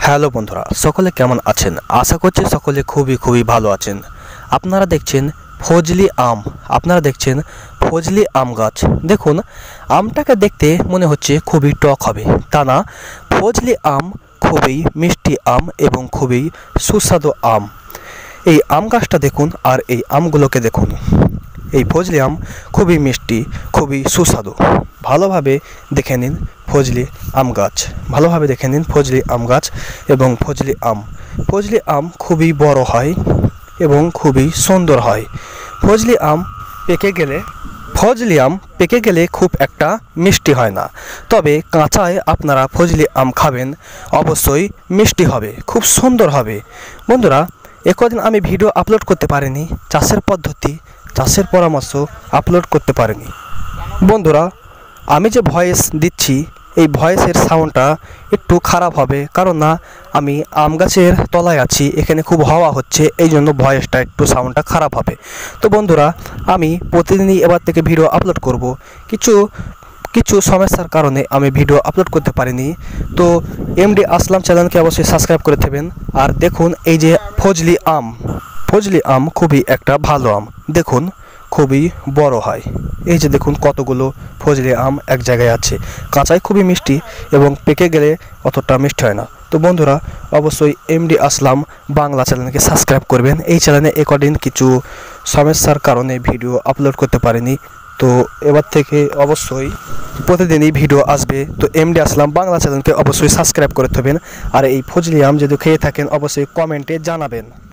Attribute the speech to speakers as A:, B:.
A: Hello বন্ধুরা, সকলে কেমন আছেন? আশা করছি সকলে খুবই ভালো আছেন। আপনারা দেখছেন ফজলি আম গাছ। দেখুন, আমটাকে দেখতে মনে হচ্ছে খুবই টক হবে, তা না। ফজলি আম খুবই মিষ্টি আম এবং খুবই সুস্বাদু আম। এই আম গাছটা দেখুন আর এই আমগুলোকে দেখুন। এই ফজলি আম খুবই মিষ্টি, খুবই সুস্বাদু। ভালোভাবে দেখে নিন ফজলি আম গাছ, এবং ফজলি আম খুবই বড় হয় এবং খুবই সুন্দর হয়। ফজলি আম পেকে গেলে খুব একটা মিষ্টি হয় না, তবে কাঁচায় আপনারা ফজলি আম খাবেন, অবশ্যই মিষ্টি হবে, খুব সুন্দর হবে। বন্ধুরা, একদিন আমি ভিডিও আপলোড করতে পারিনি, চাষের পরামর্শ আপলোড করতে পারিনি। বন্ধুরা, আমি যে ভয়েস দিচ্ছি এই ভয়েসের সাউন্ডটা একটু খারাপ হবে, কারণ না আমি আম গাছের তলায় আছি, এখানে খুব হাওয়া হচ্ছে, এই জন্য ভয়েসটা একটু সাউন্ডটা খারাপ হবে। তো বন্ধুরা, আমি প্রতিদিনই এবার থেকে ভিডিও আপলোড করব। কিছু সমস্যার কারণে আমি ভিডিও আপলোড করতে পারিনি। তো এমডি আসলাম চ্যানেলকে অবশ্যই সাবস্ক্রাইব করে দেবেন। আর দেখুন, এই যে ফজলি আম খুবই একটা ভালো আম, দেখুন খুবই বড় হয়। এই যে দেখুন কতগুলো ফজলি আম এক জায়গায় আছে। কাঁচায় খুবই মিষ্টি এবং পেকে গেলে অতটা মিষ্টি হয় না। তো বন্ধুরা, অবশ্যই এমডি আসলাম বাংলা চ্যানেলকে সাবস্ক্রাইব করবেন। এই চ্যানেলে একদিন কিছু সমস্যার কারণে ভিডিও আপলোড করতে পারিনি, তো এবার থেকে অবশ্যই প্রতিদিনই ভিডিও আসবে। তো এমডি আসলাম বাংলা চ্যানেলকে অবশ্যই সাবস্ক্রাইব করে দেবেন। আর এই ফজলি আম যদি খেয়ে থাকেন অবশ্যই কমেন্টে জানাবেন।